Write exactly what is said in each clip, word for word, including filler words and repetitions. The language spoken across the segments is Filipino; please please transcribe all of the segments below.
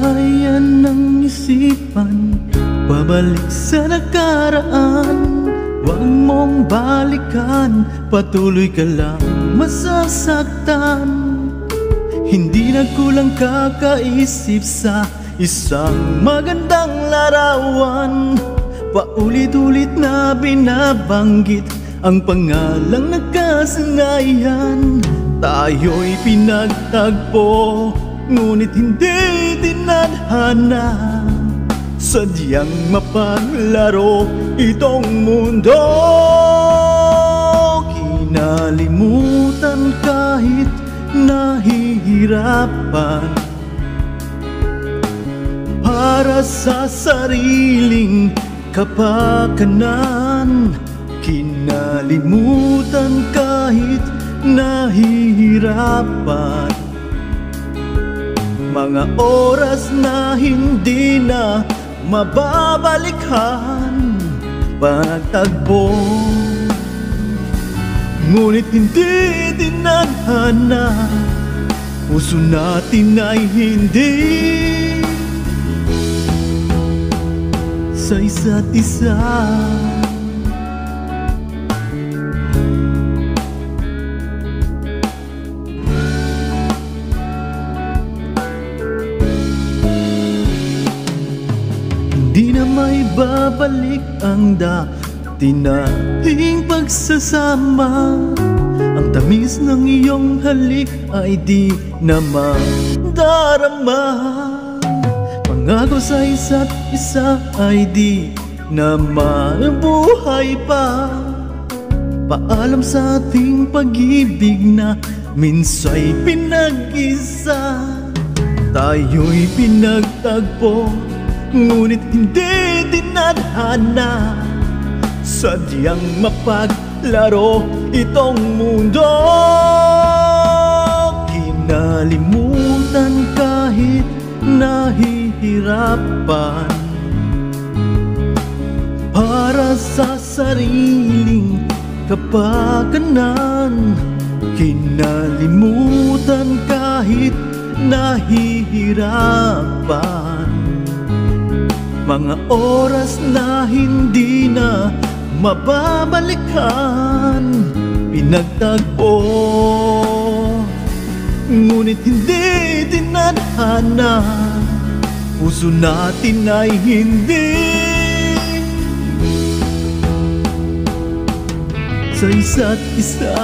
Lagayan ng isipan, pabalik sa nakaraan. Huwag mong balikan, patuloy ka lang masasaktan. Hindi nagkulang kakaisip sa isang magandang larawan. Paulit-ulit na binabanggit ang pangalang nagkasanayan. Tayo'y pinagtagpo, ngunit hindi tinadhana. Sadyang mapaglaro itong mundo. Kinalimutan kahit nahihirapan, para sa sariling kapakanan. Kinalimutan kahit nahihirapan, mga oras na hindi na mababalikan. Pagtagpo, ngunit hindi tinadhana. Puso natin ay hindi sa isa't isa. Di na may babalik ang dati nating pagsasama. Ang tamis ng iyong halik ay di na madarama. Pangako sa isa't isa ay di na mabuhay pa. Paalam sa ating pag-ibig na minsa'y pinag-isa. Tayo'y pinagtagpo, ngunit hindi tinadhana. Sadyang mapaglaro itong mundo. Kinalimutan kahit nahihirapan, para sa sariling kapakanan. Kinalimutan kahit nahihirapan, mga oras na hindi na mababalikan. Pinagtagpo, ngunit hindi tinadhana. Puso natin ay hindi sa isa't isa.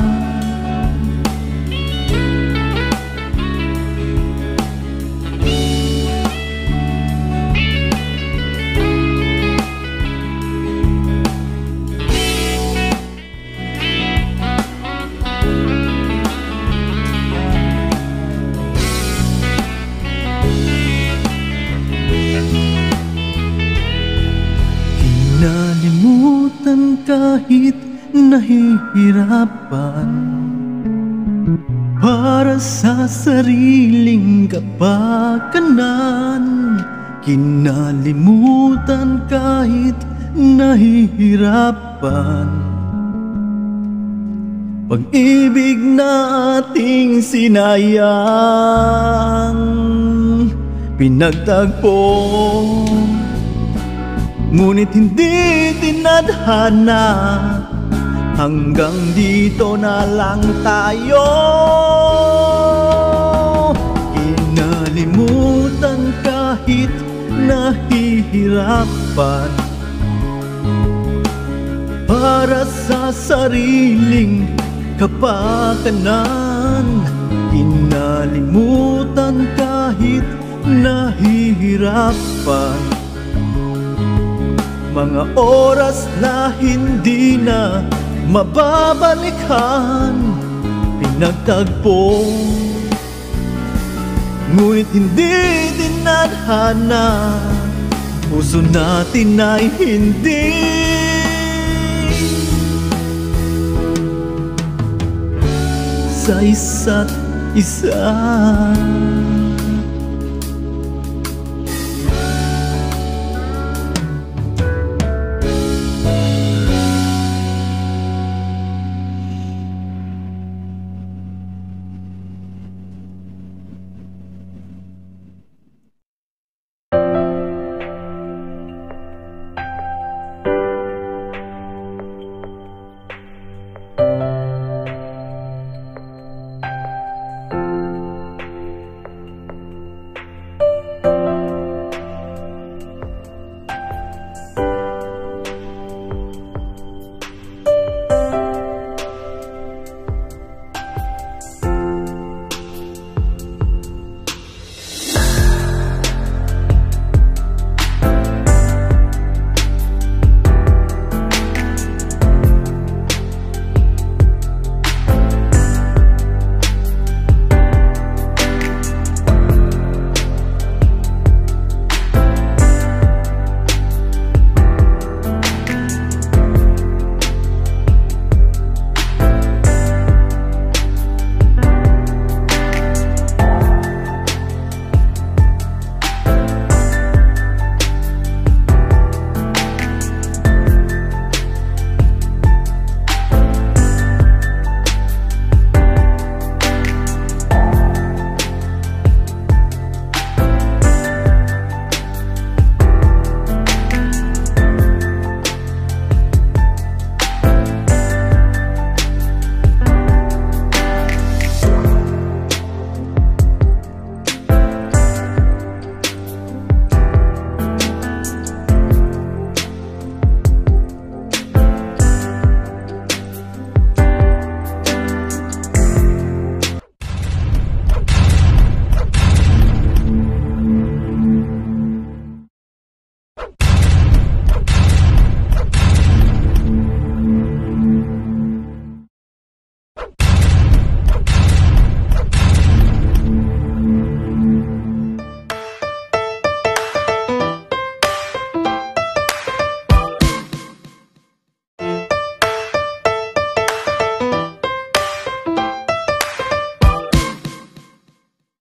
Kinalimutan kahit nahihirapan, para sa sariling kapakanan. Kinalimutan kahit nahihirapan, pag-ibig na ating sinayang. Pinagtagpo, ngunit hindi tinadhana. Hanggang dito na lang tayo. Kinalimutan kahit nahihirapan, para sa sariling kapakanan. Kinalimutan kahit nahihirapan, mga oras na hindi na mababalikan. Pinagtagpo, ngunit hindi tinadhana. Puso natin ay hindi sa isa't isa.